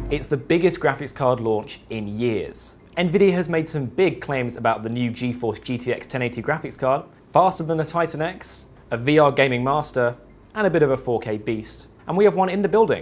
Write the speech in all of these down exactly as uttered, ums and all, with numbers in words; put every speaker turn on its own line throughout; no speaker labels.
It's the biggest graphics card launch in years. NVIDIA has made some big claims about the new GeForce G T X ten eighty graphics card, faster than a Titan X, a V R gaming master, and a bit of a four K beast. And we have one in the building.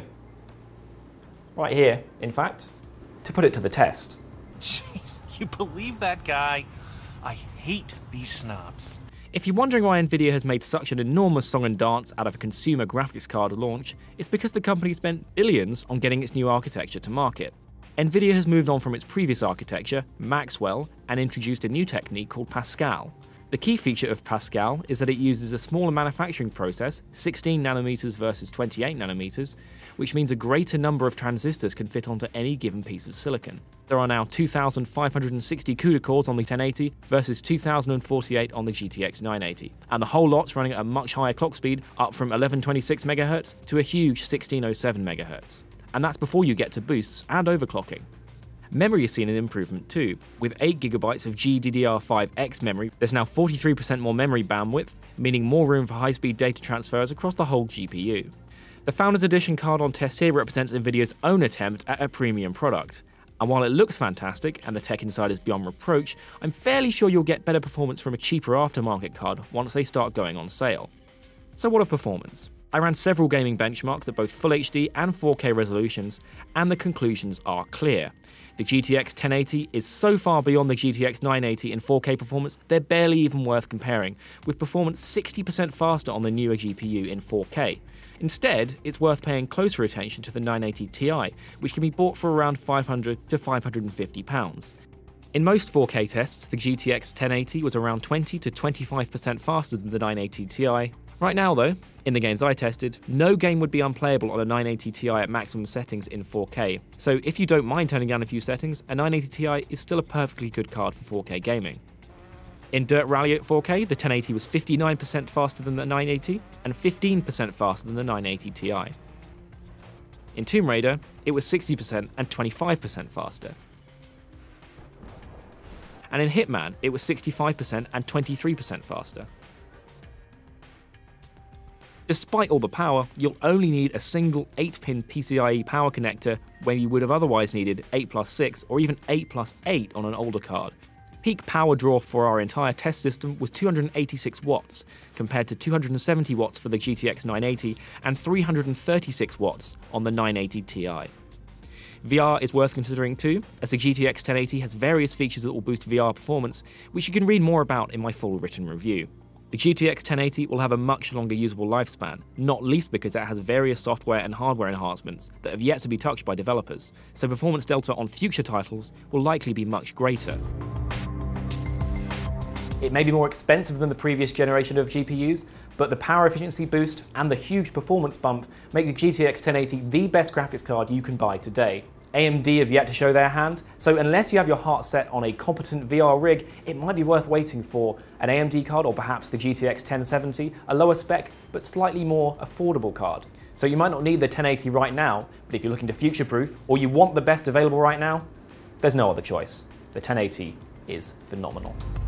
Right here, in fact, to put it to the test.
Jeez, you believe that guy? I hate these snobs.
If you're wondering why NVIDIA has made such an enormous song and dance out of a consumer graphics card launch, it's because the company spent billions on getting its new architecture to market. NVIDIA has moved on from its previous architecture, Maxwell, and introduced a new technique called Pascal. The key feature of Pascal is that it uses a smaller manufacturing process, sixteen nanometers versus twenty-eight nanometers, which means a greater number of transistors can fit onto any given piece of silicon. There are now two thousand five hundred sixty CUDA cores on the ten eighty versus two thousand forty-eight on the G T X nine eighty, and the whole lot's running at a much higher clock speed, up from eleven twenty-six megahertz to a huge sixteen oh seven megahertz. And that's before you get to boosts and overclocking. Memory has seen an improvement too. With eight gigabytes of G D D R five X memory, there's now forty-three percent more memory bandwidth, meaning more room for high-speed data transfers across the whole G P U. The Founders Edition card on test here represents NVIDIA's own attempt at a premium product. And while it looks fantastic and the tech inside is beyond reproach, I'm fairly sure you'll get better performance from a cheaper aftermarket card once they start going on sale. So what of performance? I ran several gaming benchmarks at both Full H D and four K resolutions, and the conclusions are clear. The G T X ten eighty is so far beyond the G T X nine eighty in four K performance, they're barely even worth comparing, with performance sixty percent faster on the newer G P U in four K. Instead, it's worth paying closer attention to the nine eighty Ti, which can be bought for around five hundred to five hundred fifty pounds. In most four K tests, the G T X ten eighty was around twenty to twenty-five percent faster than the nine eighty Ti. Right now though, in the games I tested, no game would be unplayable on a nine eighty Ti at maximum settings in four K, so if you don't mind turning down a few settings, a nine eighty Ti is still a perfectly good card for four K gaming. In Dirt Rally at four K, the ten eighty was fifty-nine percent faster than the nine eighty, and fifteen percent faster than the nine eighty Ti. In Tomb Raider, it was sixty percent and twenty-five percent faster. And in Hitman, it was sixty-five percent and twenty-three percent faster. Despite all the power, you'll only need a single eight pin P C I E power connector when you would have otherwise needed eight plus six or even eight plus eight on an older card. Peak power draw for our entire test system was two hundred eighty-six watts, compared to two hundred seventy watts for the G T X nine eighty and three hundred thirty-six watts on the nine eighty Ti. V R is worth considering too, as the G T X ten eighty has various features that will boost V R performance, which you can read more about in my full written review. The G T X ten eighty will have a much longer usable lifespan, not least because it has various software and hardware enhancements that have yet to be touched by developers, so performance delta on future titles will likely be much greater.
It may be more expensive than the previous generation of G P Us, but the power efficiency boost and the huge performance bump make the G T X ten eighty the best graphics card you can buy today. A M D have yet to show their hand, so unless you have your heart set on a competent V R rig, it might be worth waiting for an A M D card or perhaps the G T X ten seventy, a lower spec but slightly more affordable card. So you might not need the ten eighty right now, but if you're looking to future-proof or you want the best available right now, there's no other choice. The ten eighty is phenomenal.